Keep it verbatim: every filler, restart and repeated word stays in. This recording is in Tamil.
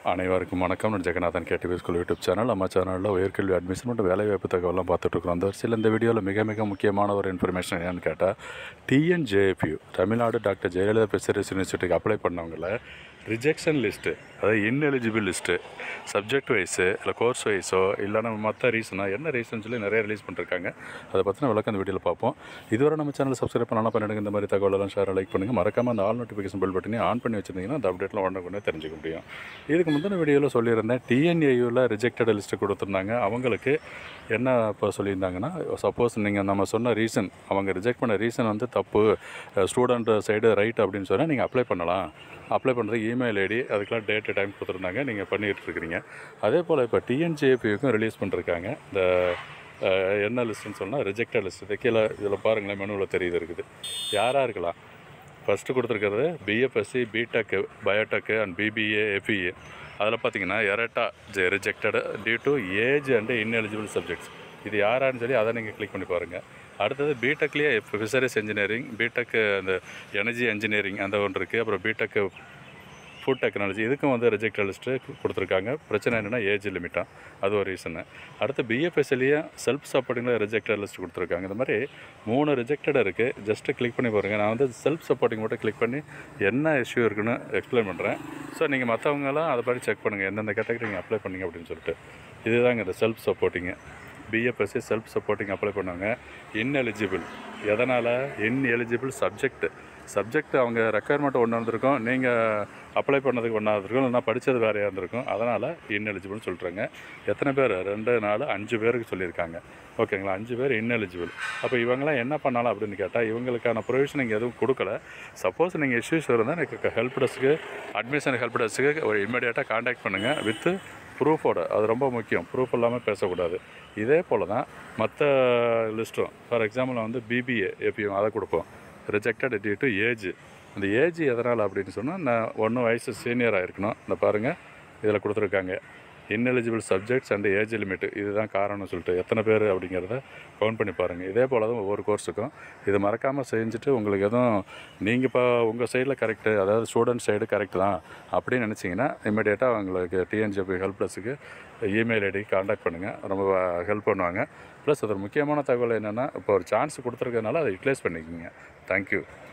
அனைவருக்கும் வணக்கம். நான் Jeganathan KTV school YouTube channel. நம்ம சேனலில் உயர்கல்வி அட்மிஷன் மற்றும் வேலைவாய்ப்பு தகவலாம் பார்த்துட்ருக்குறோம். அந்த வரிசையில் இந்த வீடியோவில் மிக மிக முக்கியமான ஒரு இன்ஃபர்மேஷன் என்னென்னு கேட்டால், TNJFU Tamil Nadu doctor Jayalalithaa fisheries யூனிவர்சிட்டிக்கு அப்ளை பண்ணவங்கள ரிஜெக்ஷன் லிஸ்ட்டு, அதாவது இன்எலிஜிபிள் லிஸ்ட்டு, சப்ஜெக்ட் வைஸு இல்லை கோர்ஸ் வைஸோ இல்லைனா மற்ற ரீசனாக என்ன ரீசன் சொல்லி நிறைய ரிலீஸ் பண்ணிருக்காங்க. அதை பற்றின விளக்கம் இந்த வீடியோவில் பார்ப்போம். இதுவரை நம்ம சேனல் சப்ஸ்கிரைப் பண்ணலாம் பண்ணிடுங்க. இந்த மாதிரி தகவலெல்லாம் ஷேர் லைக் பண்ணுங்கள். மறக்காமல் அந்த ஆல் நோட்டிஃபிகேஷன் பெல் பட்டனே ஆன் பண்ணி வச்சுருந்தீங்கன்னா அந்த அப்டேட்லாம் உடனே உடனே தெரிஞ்சுக்க முடியும். இதுக்கு முந்தின வீடியோவில் சொல்லியிருந்தேன், டிஎன்ஏயூவில் ரிஜெக்டட் லிஸ்ட்டு கொடுத்துருந்தாங்க. அவங்களுக்கு என்ன இப்போ சொல்லியிருந்தாங்கன்னா, சப்போஸ் நீங்கள் நம்ம சொன்ன ரீசன், அவங்க ரிஜெக்ட் பண்ண ரீசன் வந்து தப்பு, ஸ்டூடெண்ட் சைடு ரைட் அப்படின்னு சொன்னால் நீங்கள் அப்ளை பண்ணலாம். அப்ளை பண்ணுறதுக்கு இமெயில் ஐடி அதுக்கெலாம் டேட்டு டைம் கொடுத்துருந்தாங்க. நீங்கள் பண்ணிகிட்டு இருக்கிறீங்க. அதே போல் இப்போ டிஎன்ஜேஎஃப்யூக்கும் ரிலீஸ் பண்ணிருக்காங்க. இந்த என்ன லிஸ்ட்டுன்னு சொன்னால் ரிஜெக்டட் லிஸ்ட்டு. கீழே இதில் பாருங்களேன், மெனுவில் தெரியுது இருக்குது. யாராக இருக்கலாம்? ஃபஸ்ட்டு கொடுத்துருக்கிறது BFSc, BTech, biotech and BBA, எஃப்இஏ. அதில் பார்த்தீங்கன்னா எரட்டா ஜெ rejected due to age and ineligible subjects. இது யாரான்னு சொல்லி அதை நீங்கள் கிளிக் பண்ணி பாருங்கள். அடுத்தது பிடெக்லேயே ஃபிஷரிஸ் இன்ஜினியரிங், பிடெக்கு அந்த எனர்ஜி இன்ஜினியரிங் அந்த ஒன்று இருக்குது. அப்புறம் பிடெக்கு ஃபுட் டெக்னாலஜி, இதுக்கும் வந்து ரிஜெக்டட் லிஸ்ட்டு கொடுத்துருக்காங்க. பிரச்சனை என்னென்னா ஏஜ் லிமிட்டாக, அது ஒரு ரீசனு. அடுத்து பிஎஃப்எஸ்சிலேயே செல்ஃப் சப்போர்ட்டிங்கில் ரிஜெக்டட் லிஸ்ட் கொடுத்துருக்காங்க. இந்த மாதிரி மூணு ரிஜெக்டட் இருக்குது. ஜஸ்ட்டு கிளிக் பண்ணி பாருங்கள். நான் வந்து செல்ஃப் சப்போர்ட்டிங் மட்டும் கிளிக் பண்ணி என்ன இஷ்யூ இருக்குன்னு எக்ஸ்பிளைன் பண்ணுறேன். ஸோ நீங்கள் மற்றவங்களாம் அதை பற்றி செக் பண்ணுங்கள், எந்தெந்த கேட்டகரி நீங்கள் அப்ளை பண்ணிங்க அப்படின்னு சொல்லிட்டு. இதுதாங்க இந்த self supporting. BFSc self supporting apply பண்ணாங்க. இன்எலிஜிபிள் எதனால்? இன்எலிஜிபிள் சப்ஜெக்ட் சப்ஜெக்ட் அவங்க ரெக்குயர்மெண்ட் ஒன்று இருந்திருக்கும், நீங்கள் அப்ளை பண்ணதுக்கு ஒன்றா இருந்திருக்கும், இல்லைனா படித்தது வேறையாக இருந்திருக்கும். அதனால் இன்எலிஜிபிள்னு சொல்கிறாங்க. எத்தனை பேர்? ரெண்டு நாலு அஞ்சு பேருக்கு சொல்லியிருக்காங்க. ஓகேங்களா? அஞ்சு பேர் இன்எலிஜிபிள். அப்போ இவங்களாம் என்ன பண்ணலாம் அப்படின்னு கேட்டால், இவங்களுக்கான ப்ரொவிஷன் நீங்கள் எதுவும் கொடுக்கல. சப்போஸ் நீங்கள் இஷ்யூஸ் இருந்தால் எனக்கு ஹெல்ப் டெஸ்க்கு, அட்மிஷன் ஹெல்ப் டெஸ்க்கு ஒரு இமீடியட்டாக கான்டாக்ட் பண்ணுங்கள் வித்து ப்ரூஃபோட. அது ரொம்ப முக்கியம். ப்ரூஃப் இல்லாமல் பேசக்கூடாது. இதே போல் தான் மற்ற லிஸ்ட்டும். ஃபார் எக்ஸாம்பிள் வந்து பிபிஏ, எஃப்இ அதை கொடுப்போம். Rejected due to age. அந்த ஏஜ் எதனால் அப்படின்னு சொன்னால், நான் ஒன்று வயசு சீனியராக இருக்கணும். இந்த பாருங்கள், இதில் கொடுத்துருக்காங்க ineligible subjects and age limit. இதுதான் காரணம்னு சொல்லிட்டு எத்தனை பேர் அப்படிங்கிறத கவுண்ட் பண்ணி பாருங்கள். இதே போல் தான் ஒவ்வொரு கோர்ஸுக்கும். இது மறக்காமல் செஞ்சுட்டு உங்களுக்கு எதுவும் நீங்கள் இப்போ உங்கள் சைடில் கரெக்டு, அதாவது ஸ்டூடெண்ட் சைடு கரெக்டு தான் அப்படின்னு நினச்சிங்கன்னா இமீடியட்டாக உங்களுக்கு டிஎன்ஜிபி ஹெல்ப் டெஸ்க்கு இமெயில் ஐடிக்கு கான்டாக்ட் பண்ணுங்கள். ரொம்ப ஹெல்ப் பண்ணுவாங்க. ப்ளஸ் அது ஒரு முக்கியமான தகவல் என்னென்னா, இப்போ ஒரு சான்ஸ் கொடுத்துருக்கறதுனால அதை யூட்டிலைஸ் பண்ணிக்கோங்க. தேங்க்யூ.